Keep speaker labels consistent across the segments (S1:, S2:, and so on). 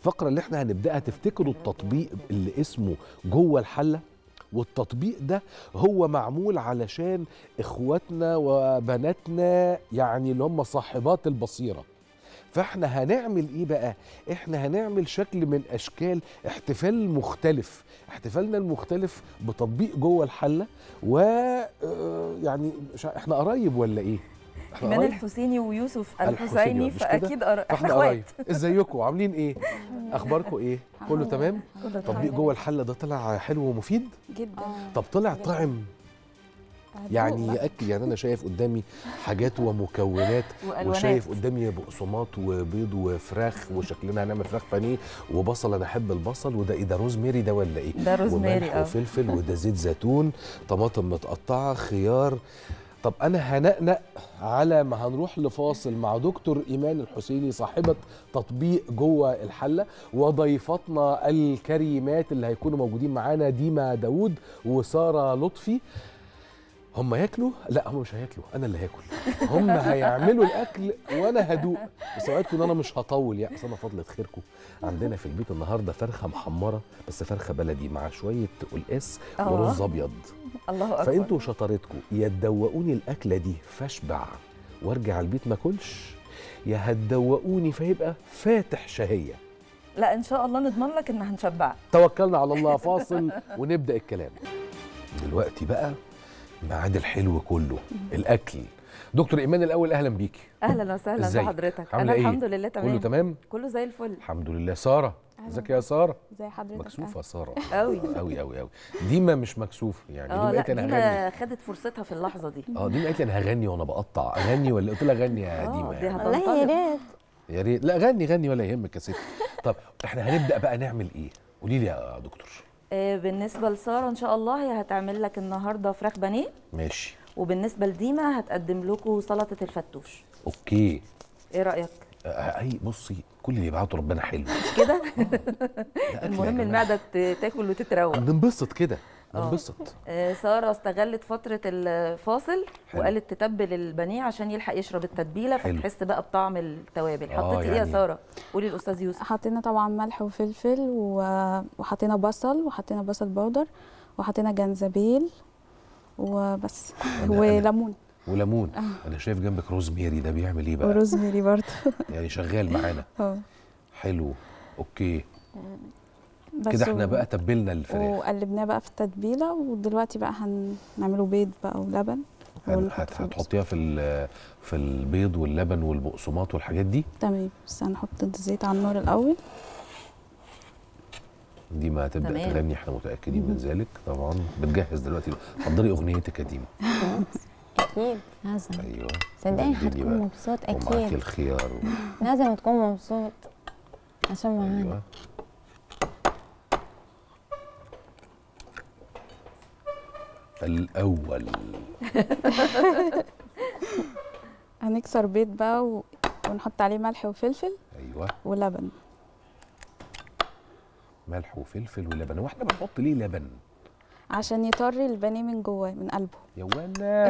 S1: الفقره اللي احنا هنبداها تفتكروا التطبيق اللي اسمه جوه الحله؟ والتطبيق ده هو معمول علشان اخواتنا وبناتنا، يعني اللي هم صاحبات البصيره. فاحنا هنعمل ايه بقى؟ احنا هنعمل شكل من اشكال احتفال مختلف. احتفالنا المختلف بتطبيق جوه الحله. و يعني احنا قرايب ولا ايه؟
S2: ايمان الحسيني ويوسف الحسيني، فاكيد
S1: احنا قرايب. ازيكم؟ عاملين ايه؟ اخباركم ايه؟ كله تمام؟ تطبيق جوه الحله ده طلع حلو ومفيد
S3: جدا.
S1: طب طلع طعم يعني ياكل؟ يعني انا شايف قدامي حاجات ومكونات وشايف قدامي بقسماط وبيض وفراخ، وشكلنا هنعمل فراخ بانيه وبصل. انا احب البصل. وده ايه ده؟ روزميري ده ولا ايه؟
S2: ده روزميري
S1: وملح وفلفل وده زيت زيتون، طماطم متقطعه، خيار. طب انا هنقنق على ما هنروح لفاصل مع دكتور ايمان الحسيني صاحبه تطبيق جوه الحله، وضيفتنا الكريمات اللي هيكونوا موجودين معانا ديما داوود وساره لطفي. هم ياكلوا؟ لا هم مش هياكلوا، انا اللي هاكل. هم هيعملوا الاكل وانا هدوق. بس اوعدكم ان انا مش هطول، يعني اصل انا فضلة خيركم عندنا في البيت النهارده فرخه محمره، بس فرخه بلدي مع شويه قلقاس ورز ابيض.
S2: الله اكبر.
S1: فانتوا شطارتكم يا تدوقوني الاكله دي فاشبع وارجع البيت ما اكلش، يا هتدوقوني فيبقى فاتح شهيه.
S2: لا ان شاء الله نضمن لك ان هنشبعك.
S1: توكلنا على الله. فاصل ونبدا الكلام. دلوقتي بقى ميعاد الحلو كله، الاكل. دكتور ايمان الاول اهلا بيكي.
S2: اهلا وسهلا بحضرتك. انا الحمد لله تمام.
S1: كله تمام؟
S2: كله زي الفل
S1: الحمد لله. ساره ازيك يا ساره؟
S3: ازي حضرتك؟
S1: مكسوفه ساره
S2: قوي
S1: قوي قوي قوي. ديما مش مكسوفه يعني. ديما قالت
S2: لا
S1: انا
S2: ديما خدت فرصتها في اللحظه دي.
S1: ديما قالت لي انا هغني وانا بقطع. اغني ولا قلت لها غني يا ديما؟
S2: دي
S3: والله يا ريت.
S1: يا ريت. لا غني ولا يهمك يا ستي. طب احنا هنبدا بقى نعمل ايه؟ قولي لي يا دكتور.
S2: بالنسبه لساره ان شاء الله هي هتعمل لك النهارده فراخ بانيه.
S1: ماشي.
S2: وبالنسبه لديما هتقدم لكم سلطه الفتوش.
S1: اوكي.
S2: ايه رايك؟
S1: اي بصي، كل اللي يبعته ربنا حلو
S2: مش كده؟ المهم المعده تاكل وتتروق.
S1: ننبسط كده، ننبسط.
S2: ساره استغلت فتره الفاصل وقالت تتبل البانيه عشان يلحق يشرب التتبيله، فتحس بقى بطعم التوابل. حطيتي ايه يا ساره؟ قولي الاستاذ يوسف.
S3: حطينا طبعا ملح وفلفل وحطينا بصل، وحطينا بصل بودر، وحطينا جنزبيل وبس، وليمون.
S1: وليمون. انا شايف جنبك روزميري، ده بيعمل ايه بقى؟
S3: وروزميري برضه
S1: يعني شغال معانا. حلو. اوكي.
S3: بس
S1: كده احنا بقى تبلنا الفراخ
S3: وقلبناه بقى في التتبيله، ودلوقتي بقى هنعمله بيض بقى ولبن.
S1: هتحطيها في البيض واللبن والبقسماط والحاجات دي؟
S3: تمام. بس هنحط الزيت على النار الاول.
S1: دي ما هتبدا تغني، احنا متاكدين من ذلك. طبعا بتجهز دلوقتي. حضري اغنيتك يا ديما.
S4: اكيد لازم.
S1: ايوه
S4: صدقني هتكون مبسوط اكيد.
S1: ومعاكي الخيار
S4: لازم تكون مبسوط عشان معانا.
S1: ايوه. الاول
S3: هنكسر بيض بقى ونحط عليه ملح وفلفل.
S1: ايوه.
S3: ولبن.
S1: ملح وفلفل ولبن. هو احنا بنحط ليه لبن؟
S3: عشان يطري البانيه من جواه من قلبه.
S1: يا ولا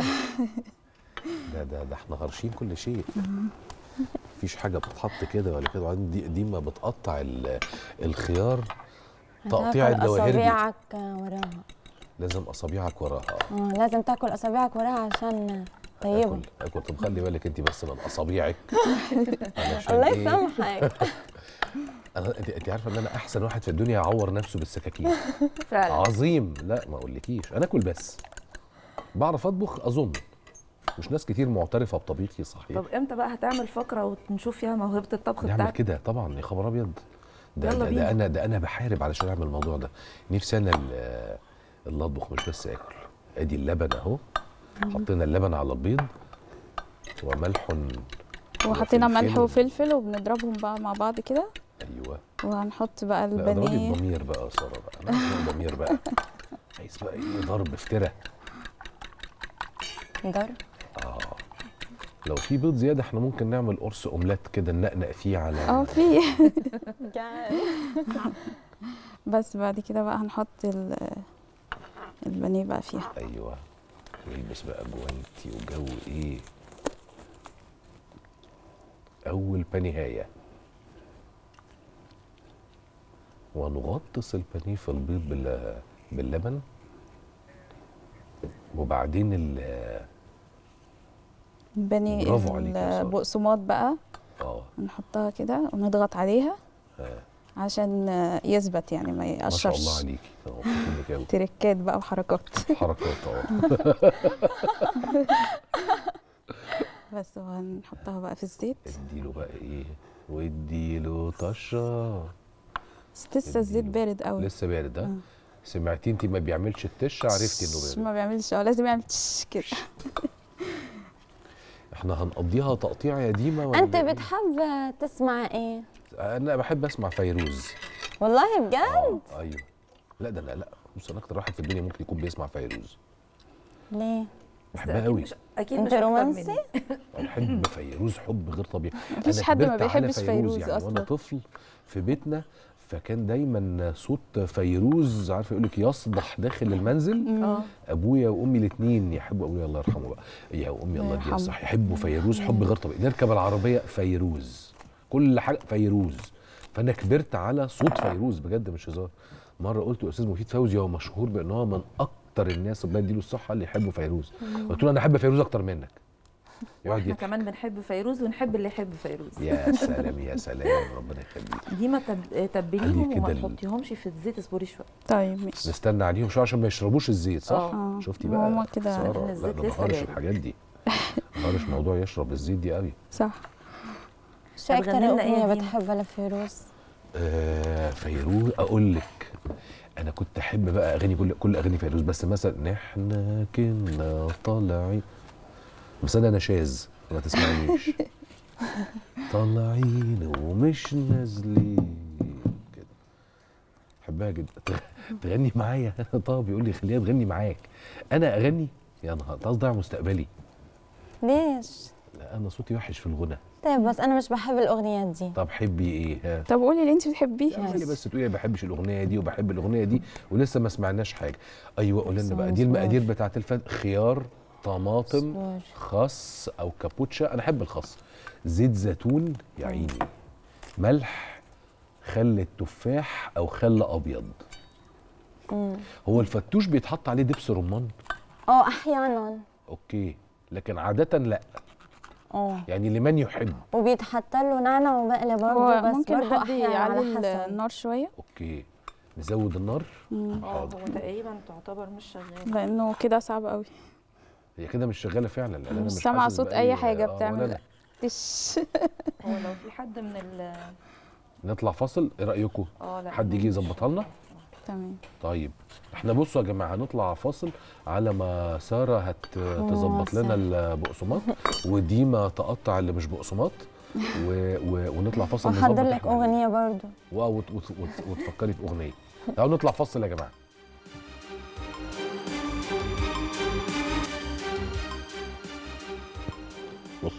S1: ده احنا غارشين كل شيء. مفيش حاجه بتتحط كده ولا كده. وبعدين دي ما بتقطع الخيار تقطيع الجواهر.
S4: اصابعك وراها.
S1: لازم اصابعك وراها.
S4: لازم تاكل اصابعك وراها عشان طيبه.
S1: اكل. طب خلي بالك انت بس من اصابعك.
S4: الله يسامحك.
S1: انت عارفه ان انا احسن واحد في الدنيا يعور نفسه بالسكاكين.
S2: فعلا
S1: عظيم. لا ما اقولكيش، انا اكل بس بعرف اطبخ. اظن مش ناس كتير معترفه بطبيخي صحيح.
S2: طب امتى بقى هتعمل فقره ونشوف فيها موهبه الطبخ بتاعتك؟
S1: نعمل كده طبعا. يا خبر ابيض. ده انا بحارب علشان اعمل الموضوع ده. نفسي انا اللي اطبخ مش بس اكل. ادي اللبن اهو. حطينا اللبن على البيض وملح
S3: وحطينا ملح وفلفل وبنضربهم بقى مع بعض كده.
S1: ايوه.
S3: وهنحط بقى البانيه.
S1: اضربي الضمير بقى يا ساره بقى. انا الضمير بقى عايز بقى ايه؟ ضرب افتراء.
S4: ضرب.
S1: لو في بيض زياده احنا ممكن نعمل قرص اومليت كده ننقنق فيه على
S3: في بس بعد كده بقى هنحط البانيه بقى فيها.
S1: ايوه. ويلبس بقى جوانتي وجو ايه. اول بانيهايه. ونغطس البانيه في البيض باللبن، وبعدين
S3: البانيه
S1: برافو عليك يا سارة.
S3: البقسماط بقى نحطها كده ونضغط عليها عشان يثبت يعني ما يقشرش.
S1: ما شاء الله عليكي.
S3: تركات بقى وحركات.
S1: حركات
S3: بس وهنحطها بقى في الزيت.
S1: اديله بقى ايه، واديله طشه.
S3: بس لسه الزيت بارد قوي.
S1: لسه بارد ها؟ سمعتي انت ما بيعملش التش، عرفتي انه بارد.
S3: ما بيعملش، لازم يعمل تش كده.
S1: احنا هنقضيها تقطيع يا ديما ولا
S4: انت بتحب تسمع ايه؟
S1: انا بحب اسمع فيروز.
S4: والله بجد؟
S1: ايوه. لا ده لا بص، انا اكتر واحد في الدنيا ممكن يكون بيسمع فيروز.
S4: ليه؟
S1: بحبها قوي.
S2: اكيد
S4: انت رومانسي؟
S1: بحب فيروز حب غير طبيعي.
S3: مفيش حد ما بيحبش فيروز
S1: يعني
S3: اصلا.
S1: وانا طفل في بيتنا فكان دايما صوت فيروز عارفه يقول لك يصدح داخل المنزل. ابويا وامي الاثنين يحبوا، ابويا الله يرحمه بقى يا امي الله يديها الصح، يحبوا فيروز حب غير طبيعي. نركب العربيه فيروز، كل حاجه فيروز. فانا كبرت على صوت فيروز بجد مش هزار. مره قلت استاذ مفيد فوزي هو مشهور بان هو من اكتر الناس ربنا يديله الصحه اللي يحبوا فيروز. قلت له انا احب فيروز اكتر منك.
S2: احنا كمان بنحب فيروز ونحب اللي يحب فيروز.
S1: يا سلام يا سلام، ربنا يخليك.
S2: دي ما تبليهم وما تحطيهمش في الزيت، اصبري شويه.
S3: طيب ماشي.
S1: نستنى عليهم شويه عشان ما يشربوش الزيت، صح؟
S3: شفتي بقى ماما كده.
S1: لا ده مهرش الحاجات دي. مهرش موضوع يشرب الزيت دي قوي.
S3: صح.
S4: شو اكتر اغنيه بتحبها لفيروز؟
S1: فيروز اقول لك انا كنت احب بقى اغاني كل اغاني فيروز، بس مثلا احنا كنا طالعين، بس انا شاذ ما تسمعنيش. طالعين ومش نازلين كده، بحبها جدا. تغني معايا؟ طب يقول لي خليها تغني معاك. انا اغني يا نهار تصدع مستقبلي.
S4: ليش؟
S1: لا انا صوتي وحش في الغنى.
S4: طيب بس انا مش بحب الاغنيات دي.
S1: طب حبي ايه؟
S3: طب قولي اللي انت بتحبيه.
S1: يعني بس تقولي ما بحبش الاغنيه دي وبحب الاغنيه دي ولسه ما سمعناش حاجه. ايوه قول لنا بقى دي المقادير بتاعت خيار، طماطم، خس او كابوتشا، انا احب الخس، زيت زيتون يا عيني، ملح، خل التفاح او خل ابيض. هو الفتوش بيتحط عليه دبس رمان؟
S4: احيانا.
S1: اوكي، لكن عاده لا. يعني لمن يحب.
S4: وبيتحط له نعناع وبقله برضه، بس
S3: ممكن حد يعلي النار شويه.
S1: اوكي نزود النار.
S2: هو تقريبا تعتبر مش شغاله
S3: لانه كده صعب قوي.
S1: هي كده مش شغاله فعلا، لان انا مش
S3: سامعه صوت اي حاجه بتعمل تش.
S2: هو لو في حد من
S1: نطلع فاصل، ايه رايكم؟ حد يجي يظبطها لنا؟
S3: تمام.
S1: طيب احنا بصوا يا جماعه هنطلع فاصل على ما ساره هتظبط لنا البقسماط وديما تقطع اللي مش بقسماط ونطلع فاصل نظبط.
S4: وحضر لك اغنيه برضه
S1: وتفكري في اغنيه. تعالوا نطلع فاصل يا جماعه. بص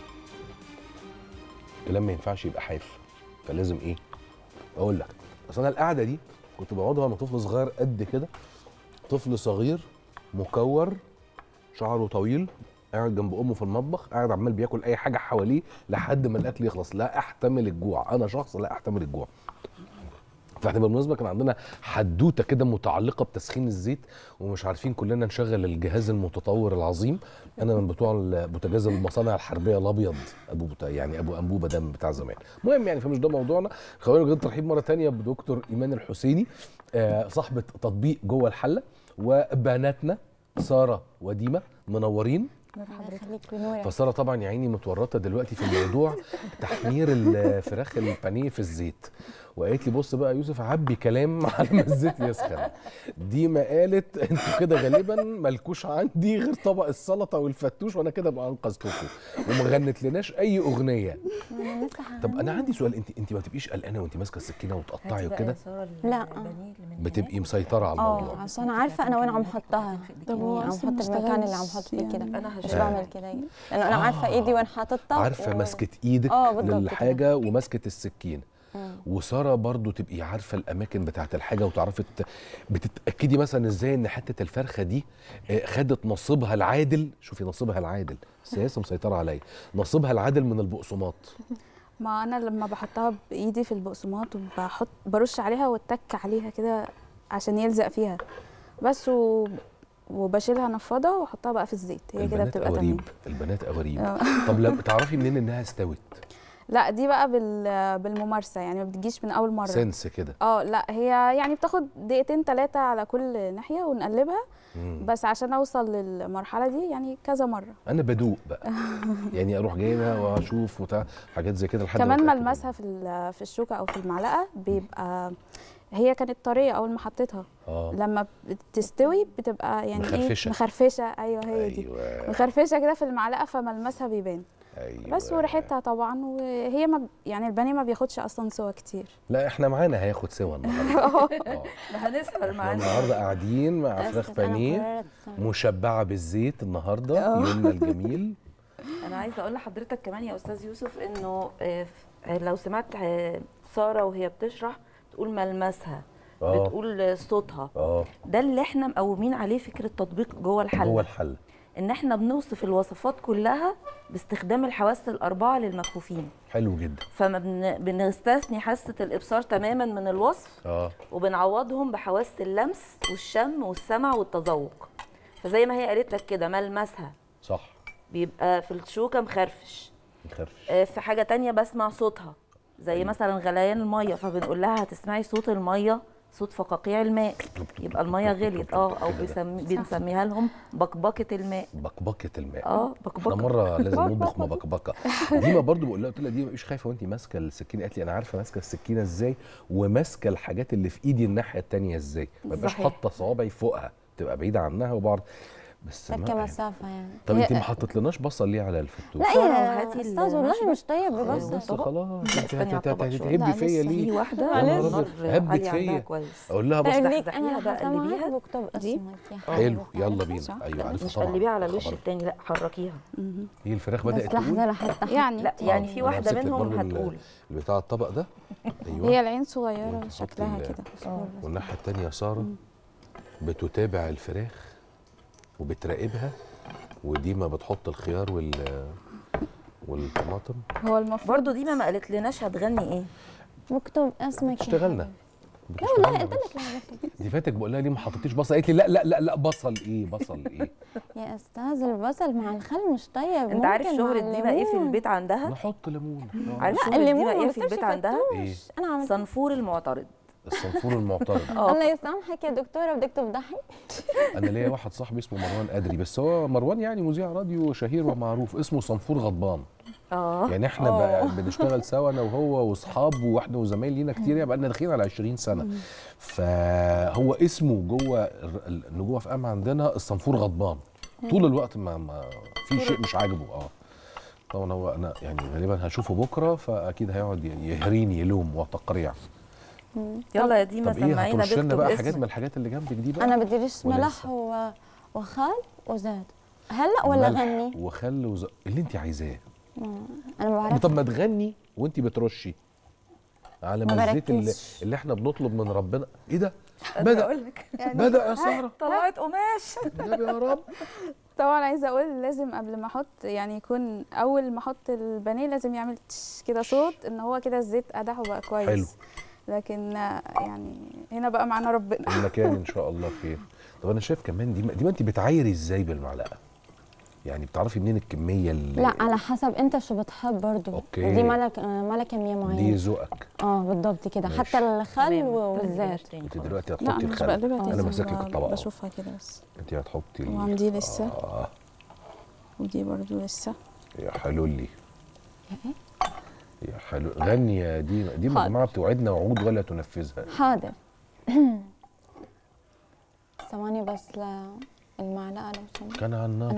S1: الكلام ما ينفعش يبقى حاف، فلازم ايه اقول لك. اصل انا القعده دي كنت بقعدها وانا طفل صغير قد كده، طفل صغير مكور شعره طويل قاعد جنب امه في المطبخ، قاعد عمال بياكل اي حاجه حواليه لحد ما الاكل يخلص. لا احتمل الجوع، انا شخص لا احتمل الجوع. فاحنا بالمناسبه كان عندنا حدوته كده متعلقه بتسخين الزيت ومش عارفين كلنا نشغل الجهاز المتطور العظيم. انا من بتوع بوتاجاز المصانع الحربيه الابيض، يعني ابو انبوبه ده بتاع زمان. المهم يعني فمش ده موضوعنا. خلينا نجد ترحيب مره ثانيه بدكتور ايمان الحسيني، صاحبه تطبيق جوه الحله، وبناتنا ساره وديما منورين. فساره طبعا يا عيني متورطه دلوقتي في موضوع تحمير الفراخ البانيه في الزيت، وقالت لي بص بقى يا يوسف عبي كلام على ما الزيت يسخن. ديما قالت انتوا كده غالبا مالكوش عندي غير طبق السلطه والفتوش وانا كده بقى انقذتكم، وما غنت لناش اي اغنيه. طب انا عندي سؤال، انت ما تبقيش قلقانه وانت ماسكه السكينه وتقطعي وكده؟
S4: لا
S1: بتبقي مسيطره على الموضوع.
S4: عشان عارفه انا وين عم حطها.
S3: طب هو
S4: عم حط المكان اللي عم حط فيه كده.
S2: انا
S4: مش بعمل كده لانه انا عارفه ايدي وين حاططها،
S1: عارفه ماسكه ايدك للحاجه وماسكه السكين. وساره برضو تبقي عارفه الاماكن بتاعت الحاجه وتعرفي بتتاكدي مثلا ازاي ان حته الفرخه دي خدت نصيبها العادل. شوفي نصيبها العادل، السياسه مسيطره عليا، نصيبها العادل من البقسماط.
S3: ما انا لما بحطها بايدي في البقسماط برش عليها واتك عليها كده عشان يلزق فيها بس وبشيلها نفضه واحطها بقى في الزيت، هي كده بتبقى تمام.
S1: البنات قواريب. طب لما تعرفي منين انها استوت؟
S3: لا دي بقى بالممارسه، يعني ما بتجيش من اول مره
S1: سنس كده.
S3: لا هي يعني بتاخد دقيقتين 3 على كل ناحيه ونقلبها. بس عشان اوصل للمرحله دي يعني كذا مره.
S1: انا بدوق بقى يعني اروح جايبها واشوف حاجات زي كده لحد
S3: كمان ملمسها في الشوكه او في المعلقه بيبقى هي كانت طريه اول ما حطيتها. لما بتستوي بتبقى يعني
S1: مخرفشه.
S3: مخرفشه. ايوه هي دي. مخرفشه كده في المعلقه فملمسها بيبان. بس وريحتها طبعا، وهي يعني البانيه ما بياخدش اصلا سوا كتير.
S1: لا احنا معانا هياخد سوا النهارده.
S2: ده هنسهر معانا
S1: النهارده قاعدين مع فراخ بانيه مشبعه بالزيت النهارده، يومنا الجميل.
S2: انا عايزه اقول لحضرتك كمان يا استاذ يوسف انه لو سمعت ساره وهي بتشرح تقول ملمسها، بتقول صوتها، ده اللي احنا مقومين عليه فكره تطبيق جوه الحله. ان احنا بنوصف الوصفات كلها باستخدام الحواس الاربعه للمكفوفين.
S1: حلو جدا.
S2: فما بنستثني حاسه الابصار تماما من الوصف. وبنعوضهم بحواس اللمس والشم والسمع والتذوق. فزي ما هي قالت لك كده ملمسها
S1: صح،
S2: بيبقى في الشوكه مخرفش. في حاجه تانية بسمع صوتها زي مثلا غليان الميه، فبنقول لها هتسمعي صوت الميه، صوت فقاقيع الماء، يبقى الميه غليت. او بنسميها لهم بكبكه الماء.
S1: بكبكه الماء.
S2: بكبكه.
S1: احنا مره لازم نطبخ مبكبكه. ديما برضو بقول لها، قلت لها ديما مش خايفه وانت ماسكه السكينه؟ قالت لي انا عارفه ماسكه السكينه ازاي وماسكه الحاجات اللي في ايدي الناحيه الثانيه ازاي، ما بقاش حاطه صوابعي فوقها، تبقى بعيده عنها وبعض بس
S4: كمسافه يعني.
S1: طب انت ما حطيتلناش بصل ليه على الفتوش؟
S4: لا يا استاذ والله مش طيب ببصل.
S1: خلاص هتهبي فيا ليه؟
S2: في واحده
S1: هبت فيا اقول لها بص
S2: احزحيها بقى قلبيها
S4: بكتب اسمك يا
S1: حلو يلا بينا. ايوه عارفه طبعا.
S2: قلبيها على الوش الثاني، لا حركيها.
S1: هي الفراخ بدات
S4: تقول
S3: يعني
S2: لا يعني في واحده منهم هتقول
S1: بتاع الطبق ده.
S3: ايوه هي العين صغيره شكلها كده.
S1: والناحيه الثانيه ساره بتتابع الفراخ وبتراقبها، وديما بتحط الخيار والطماطم.
S3: هو المفروض
S2: برضه ديما ما قالت لناش هتغني ايه.
S4: مكتوب اسمك.
S1: اشتغلنا.
S4: لا والله قلت لك
S1: دي فاتك بقول لها ليه ما حطيتيش بصل؟ قالت لي لا لا لا لا بصل ايه بصل ايه.
S4: يا استاذ البصل مع الخل مش طيب.
S2: انت عارف شهرة ديما ايه في البيت عندها؟
S1: نحط ليمون.
S2: عارف شهرة ديما ايه في البيت عندها؟
S1: ايه؟
S4: انا عملت
S2: صنفور المعترض.
S1: الصنفور المعترض.
S4: الله يسامحك يا دكتوره بدك تفضحي.
S1: انا ليا واحد صاحبي اسمه مروان قدري، بس هو مروان يعني مذيع راديو شهير ومعروف، اسمه صنفور غضبان. يعني احنا بنشتغل سوا انا وهو واصحاب واحنا وزمايل لينا كتير، بقى لنا داخلين على 20 سنه. فهو اسمه جوه في عندنا الصنفور غضبان طول الوقت، ما في شيء مش عاجبه. طبعا هو انا يعني غالبا هشوفه بكره، فاكيد هيقعد يهريني يلوم وتقريع.
S2: يلا يا ديما سمعينا
S1: بكتب بقى حاجات من الحاجات اللي جنبك دي بقى.
S4: انا بدي رش ملح وخل وزيت هلا ولا غني؟
S1: وخل اللي انت عايزاه.
S4: انا ما بعرفش.
S1: طب ما تغني وانت بترشي على ما الزيت اللي احنا بنطلب من ربنا. ايه ده؟ بدأ يا ساره.
S2: طلعت قماش.
S1: يا رب.
S3: طبعا عايزه اقول لازم قبل ما احط يعني يكون اول ما احط البانيه لازم يعمل كده صوت ان هو كده الزيت قدح وبقى كويس.
S1: حلو.
S3: لكن يعني هنا بقى معانا ربنا.
S1: المكان ان شاء الله خير. طب انا شايف كمان دي انت بتعايري ازاي بالمعلقه؟ يعني بتعرفي منين الكميه اللي
S4: لا على حسب انت شو بتحب برضه.
S1: اوكي.
S4: دي مالك كميه معينه.
S1: دي ذوقك.
S4: بالضبط كده. حتى الخل والزيت.
S1: انت دلوقتي هتحطي الخل. انا ماسك لك الطبق
S3: بشوفها كده بس.
S1: انت هتحطي
S3: وعندي لسه. ودي برضه لسه.
S1: يا حلولي. يا حلو. غني يا ديما. ديما يا جماعه بتوعدنا وعود ولا تنفذها.
S4: حاضر. ثواني بس المعلقه لو سمحت.
S1: كان عنا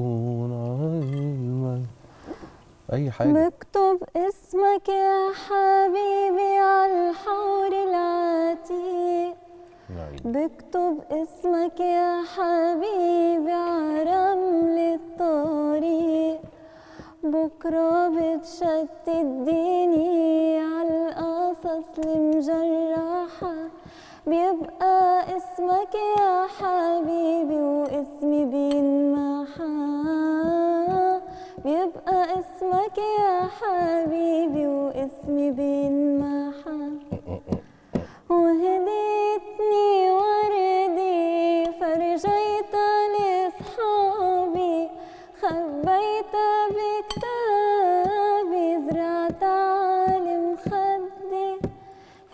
S1: طاحون اي حاجه.
S4: بكتب اسمك يا حبيبي على الحور العتيق. بكتب اسمك يا حبيبي على رمل الطريق. بكره بتشتت ديني على القصص المجرحه. بيبقى اسمك يا حبيبي واسمي بينمحى. بيبقى اسمك يا حبيبي واسمي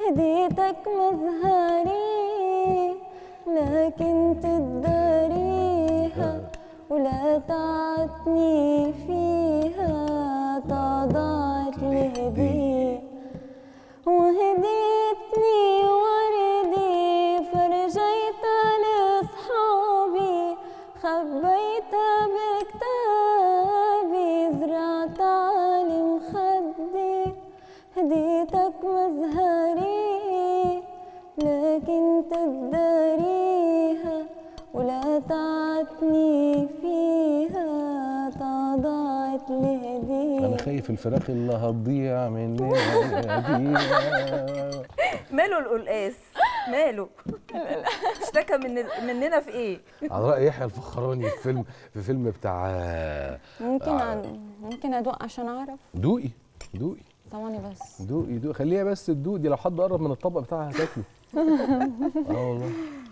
S4: هديتك مزهري لكن تداريها ولا تعتني فيها، تضاعت لي هدية وهديتني وردي فرجيتها لأصحابي، خبيتها بكتابي زرعتها على مخدي. هديتك مزهري لكن تداريها ولا تعتني فيها، تضاعت لي هدية.
S1: انا خايف الفراخ اللي هتضيع مننا.
S2: ماله القلقاس؟ ماله؟ اشتكى مننا في ايه؟
S1: على رأي يحيى الفخراني في فيلم بتاع
S4: ممكن ادوق عشان اعرف.
S1: دوقي
S4: ثواني بس.
S1: دوقي خليها بس تدوق، دي لو حد قرب من الطبق بتاعها هتاكله. والله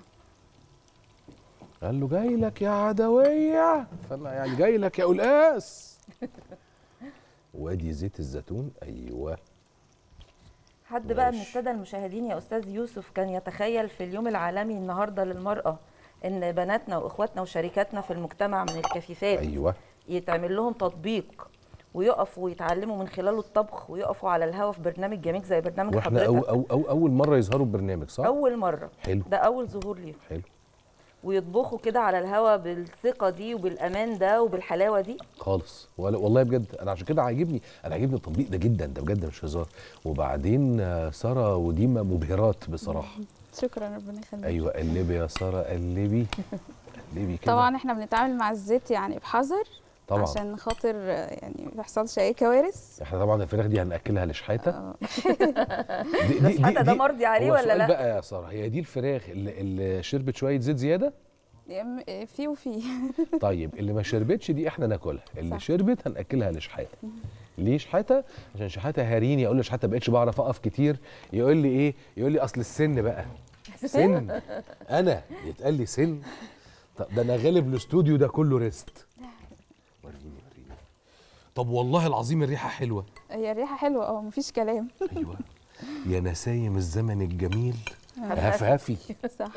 S1: قال له جاي لك يا عدويه، فانا يعني جاي لك يا قلقاس. وادي زيت الزيتون. ايوه.
S2: حد بقى من الساده المشاهدين يا استاذ يوسف كان يتخيل في اليوم العالمي النهارده للمراه ان بناتنا واخواتنا وشريكاتنا في المجتمع من الكفيفات
S1: ايوه
S2: يتعمل لهم تطبيق ويقفوا ويتعلموا من خلاله الطبخ ويقفوا على الهوا في برنامج جميل زي برنامج
S1: واحنا
S2: حضرتك؟
S1: اول مره يظهروا ببرنامج، صح؟
S2: اول مره.
S1: حلو.
S2: ده اول ظهور ليهم.
S1: حلو.
S2: ويطبخوا كده على الهوا بالثقه دي وبالامان ده وبالحلاوه دي
S1: خالص. والله بجد انا عشان كده عاجبني التطبيق ده جدا، ده بجد مش هزار. وبعدين ساره وديما مبهرات بصراحه.
S3: شكرا، ربنا يخليك.
S1: ايوه قلبي يا ساره، قلبي كده.
S3: طبعا احنا بنتعامل مع الزيت يعني بحذر
S1: طبعا
S3: عشان خاطر يعني ما يحصلش اي كوارث.
S1: احنا طبعا الفراخ دي هناكلها لشحاته.
S2: شحاته ده مرضي عليه ولا لا؟
S1: بقى يا ساره، هي دي الفراخ اللي شربت شويه زيت زياده؟
S3: في وفي.
S1: طيب اللي ما شربتش دي احنا ناكلها، اللي شربت هناكلها لشحاته. ليه شحاته؟ عشان شحاته هاريني، اقول له شحاته بقتش بعرف اقف كتير، يقول لي ايه؟ يقول لي اصل السن بقى. سن؟ انا يتقال لي سن؟ طب ده انا غالب الاستوديو ده كله ريست. وريني. طب والله العظيم الريحه حلوه.
S3: هي الريحه حلوه، مفيش كلام.
S1: ايوه يا نسايم الزمن الجميل هفهفي.
S3: صح.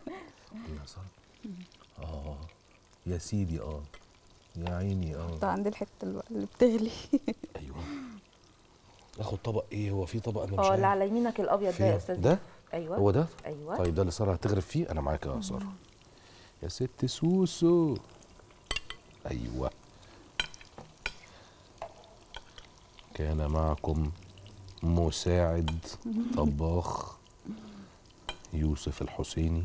S1: يا سيدي يا عيني
S3: ده عند الحته اللي بتغلي.
S1: ايوه. اخد طبق ايه؟ هو في طبق انا مش عارف.
S2: اللي على يمينك الابيض ده يا استاذ.
S1: ده؟
S2: ايوه
S1: هو ده؟
S2: ايوه.
S1: طيب ده اللي ساره هتغرف فيه، انا معاك يا ساره. يا ست سوسو. ايوه. كان معكم مساعد طباخ يوسف الحسيني،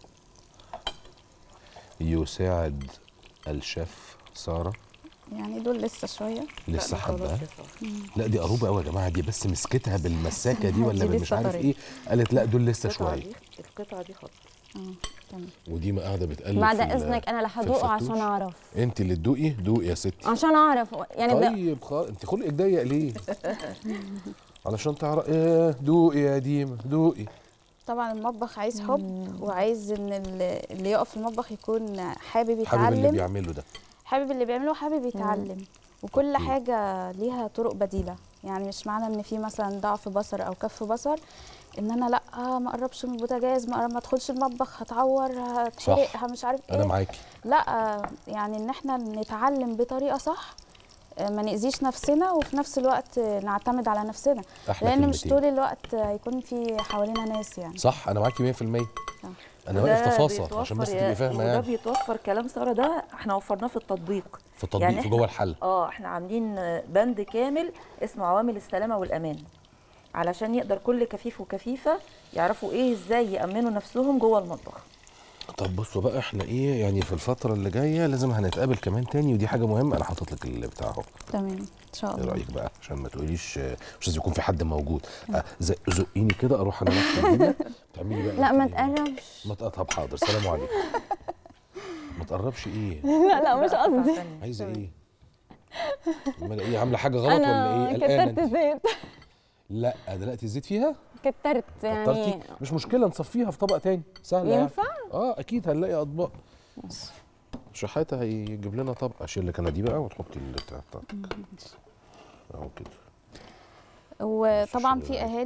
S1: يساعد الشيف ساره.
S3: يعني دول لسه شويه،
S1: لسه حبه. لا دي قروبه قوي يا جماعه، دي بس مسكتها بالمساكه دي ولا بالمش عارف ايه، قالت لا دول لسه شويه.
S2: القطعه دي خالص.
S3: تمام.
S1: ودي ما قاعده بتقلب.
S4: بعد اذنك انا رح ادوقه عشان اعرف.
S1: انت اللي تدوقي؟ دوقي يا ستي
S4: عشان اعرف يعني.
S1: طيب انت خلقك ضيق ليه؟ علشان تعرف. دوقي يا ديما دوقي.
S3: طبعا المطبخ عايز حب، وعايز ان اللي يقف في المطبخ يكون حابب يتعلم،
S1: حابب اللي بيعمله ده،
S3: حابب اللي بيعمله، حابب يتعلم. وكل حاجه ليها طرق بديله، يعني مش معنى ان في مثلا ضعف بصر او كف بصر ان انا لا ما اقربش من البوتاجاز، ما ادخلش المطبخ، هتعور، هتحرق، مش عارف ايه.
S1: انا معاكي.
S3: لا يعني ان احنا نتعلم بطريقه صح، ما نأذيش نفسنا، وفي نفس الوقت نعتمد على نفسنا، لان مش طول الوقت هيكون في حوالينا ناس يعني.
S1: صح انا معاكي 100%. انا واقف تفاصيل عشان بس تبقي فاهمه يعني.
S2: وده بيتوفر كلام ساره ده احنا وفرناه في التطبيق.
S1: يعني في جوه الحل.
S2: احنا عاملين بند كامل اسمه عوامل السلامه والامان، علشان يقدر كل كفيف وكفيفه يعرفوا ايه ازاي يامنوا نفسهم جوه المطبخ.
S1: طب بصوا بقى احنا ايه يعني في الفتره اللي جايه لازم هنتقابل كمان تاني، ودي حاجه مهمه. انا حاطط لك اللي بتاع اهو.
S3: تمام ان شاء الله.
S1: ايه رايك بقى عشان ما تقوليش مش لازم يكون في حد موجود. زقيني كده اروح انا نفسي الدنيا. بتعملي بقى
S4: لا ما تقربش.
S1: ما طب حاضر. سلام عليكم. ما تقربش ايه؟
S4: لا مش قصدي.
S1: عايزه ايه؟ امال ايه؟ عامله حاجه غلط ولا ايه؟
S4: كترت زيت.
S1: لا دلوقتي الزيت فيها؟
S4: كترت يعني.
S1: كترتي؟ مش مشكله نصفيها في طبق تاني سهله.
S4: ينفع؟
S1: يعني. اكيد هنلاقي اطباق. شحاته هيجيب لنا طبق. اشيل لك انا دي بقى وتحطي اللي بتاعتك اهو كده.
S3: وطبعا في اهالي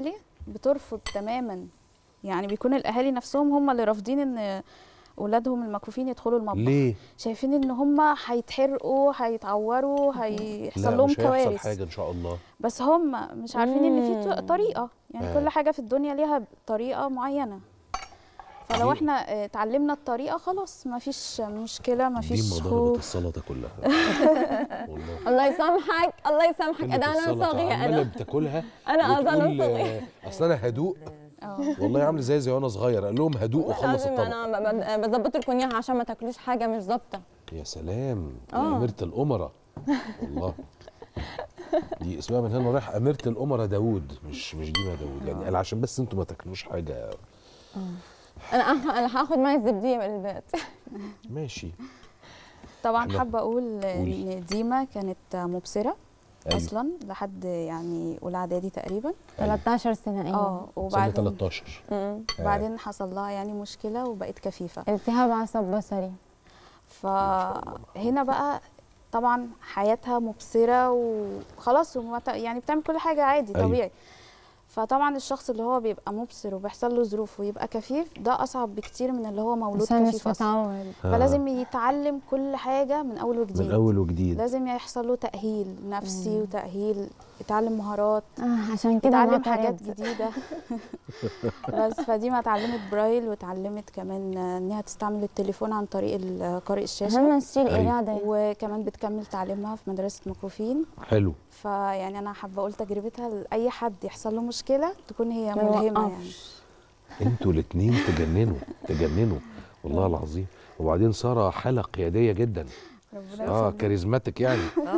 S3: بترفض تماما. يعني بيكون الاهالي نفسهم هم اللي رافضين ان اولادهم المكفوفين يدخلوا المطبخ.
S1: ليه؟
S3: شايفين ان هم هيتحرقوا، هيتعوروا، هيحصل لهم
S1: مش هيحصل
S3: كوارث.
S1: حاجه ان شاء الله.
S3: بس هم مش عارفين ان في طريقه، يعني كل حاجه في الدنيا ليها طريقه معينه. فلو احنا اتعلمنا الطريقه خلاص ما فيش مشكله، ما فيش خوف.
S1: دي مضاربه السلطه كلها. والله
S4: الله يسامحك، الله يسامحك، انا صغيره
S1: انا بتاكلها.
S4: انا صغيره
S1: اصل انا هدوء. والله عامل زي وانا صغير، قال لهم هدوء وخلص الطبق.
S4: انا بظبط لكم اياها عشان ما تاكلوش حاجه مش ظابطه.
S1: يا سلام يا اميره الامراء. والله دي اسمها من هنا رايح اميره الامراء داوود، مش ديما داوود، يعني قال عشان بس انتوا ما تاكلوش حاجه.
S4: انا هاخد معي الزبديه من البيت.
S1: ماشي.
S3: طبعا حابه اقول ان ديما كانت مبصره اصلا لحد يعني اولى اعدادي تقريبا.
S4: 13 سنه.
S3: وبعدين
S1: 13
S3: بعدين حصل لها يعني مشكله وبقت كفيفه،
S4: التهاب عصب بصري.
S3: فهنا بقى طبعا حياتها مبصره وخلاص، يعني بتعمل كل حاجه عادي طبيعي. فطبعا الشخص اللي هو بيبقى مبصر وبيحصل له ظروف ويبقى كفيف، ده اصعب بكتير من اللي هو مولود كفيف اصلا. فلازم يتعلم كل حاجه من اول وجديد.
S1: من اول وجديد
S3: لازم يحصل له تاهيل نفسي وتاهيل، يتعلم مهارات،
S4: عشان كده
S3: يتعلم حاجات جديده. بس فديما اتعلمت برايل، واتعلمت كمان انها تستعمل التليفون عن طريق قارئ الشاشه. وكمان بتكمل تعليمها في مدرسه مكفوفين.
S1: حلو.
S3: فيعني انا حابه اقول تجربتها لاي حد يحصل له مشكله تكون هي ملهمه. يعني
S1: انتوا الاثنين تجننوا والله العظيم. وبعدين ساره حاله قياديه جدا. كاريزماتيك يعني.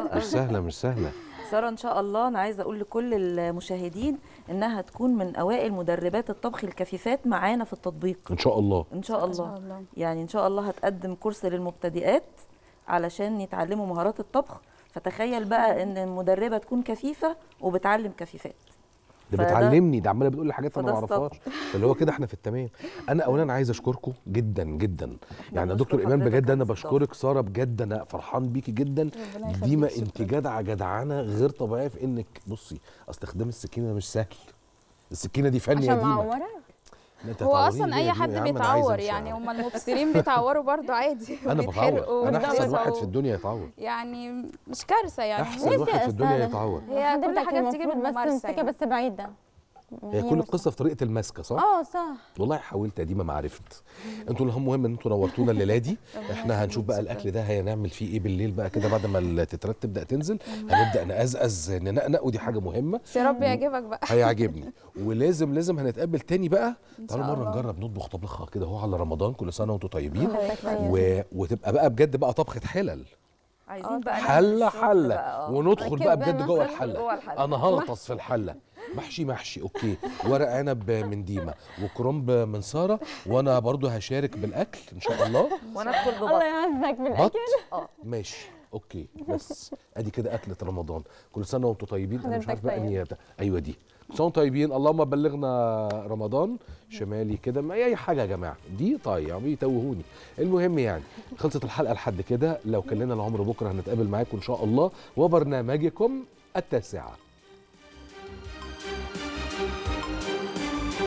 S1: مش سهله
S2: ساره ان شاء الله. انا عايزه اقول لكل المشاهدين انها تكون من اوائل مدربات الطبخ الكفيفات معانا في التطبيق
S1: ان شاء الله.
S2: ان شاء الله. يعني ان شاء الله هتقدم كورس للمبتدئات علشان يتعلموا مهارات الطبخ. فتخيل بقى ان المدربه تكون كفيفه وبتعلم كفيفات.
S1: ده بتعلمني، ده عماله بتقول لي حاجات انا ما اعرفهاش. اللي هو كده احنا في التمام. انا اولا عايز اشكركم جدا جدا. يعني يا دكتور ايمان بجد انا بشكرك، ساره بجد انا فرحان بيكي جدا. ديما انت جدعانه غير طبيعيه في انك بصي استخدام السكينه مش سهل. السكينه دي فن يا ديما.
S3: هو اصلا اي حد بيتعور، يعني هم المبصرين بيتعوروا برضو عادي.
S1: انا بتعور، انا احسن واحد في الدنيا يتعور.
S3: يعني مش كارثه، يعني
S1: احسن واحد في الدنيا يتعور.
S3: هي كل حاجه بتيجي بالممارسه يعني.
S4: بس بعيده.
S1: هي كل القصه في طريقه المسكه، صح؟
S4: صح.
S1: والله حاولت يا ديما ما عرفت. انتوا المهم ان انتوا نورتونا الليله دي. احنا هنشوف بقى الاكل ده هنعمل فيه ايه بالليل بقى كده بعد ما التترات تبدا تنزل. هنبدا نقزقز ننقنق، ودي حاجه مهمه.
S3: يا رب يعجبك بقى.
S1: هيعجبني. ولازم هنتقابل تاني بقى. تعالوا مره نجرب نطبخ طبخه كده اهو على رمضان. كل سنه وانتم طيبين. وتبقى بقى بجد بقى طبخه حلل.
S2: عايزين بقى
S1: حله وندخل بقى بجد جوه الحله. انا هغطس في الحله. محشي اوكي، ورق عنب من ديما وكرنب من ساره، وانا برضو هشارك بالاكل ان شاء الله.
S2: وانا ادخل ببط.
S4: الله يعزك بالاكل.
S1: ماشي اوكي. بس ادي كده اكله رمضان. كل سنه وانتم طيبين. انا مش عارف بقى اني ايوه دي. كل سنه وانتم طيبين. اللهم بلغنا رمضان شمالي كده. ما اي حاجه يا جماعه دي طيب بيتوهوني. المهم يعني خلصت الحلقه لحد كده. لو كان لنا العمر بكره هنتقابل معاكم ان شاء الله وبرنامجكم 9.